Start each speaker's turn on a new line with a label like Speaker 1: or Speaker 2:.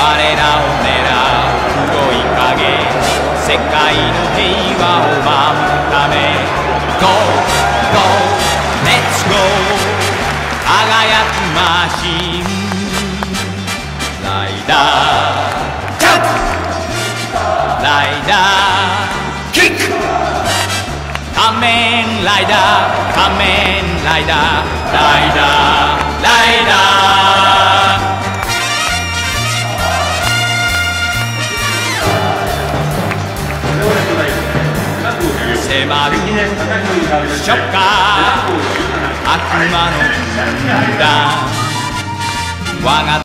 Speaker 1: 我らを狙う黒い影、世界の平和を守るため Go, go, let's go 輝くマシンライダージャンプライダーキック仮面ライダー仮面ライダーライダーライダー迫るショッカー悪魔の軍団我が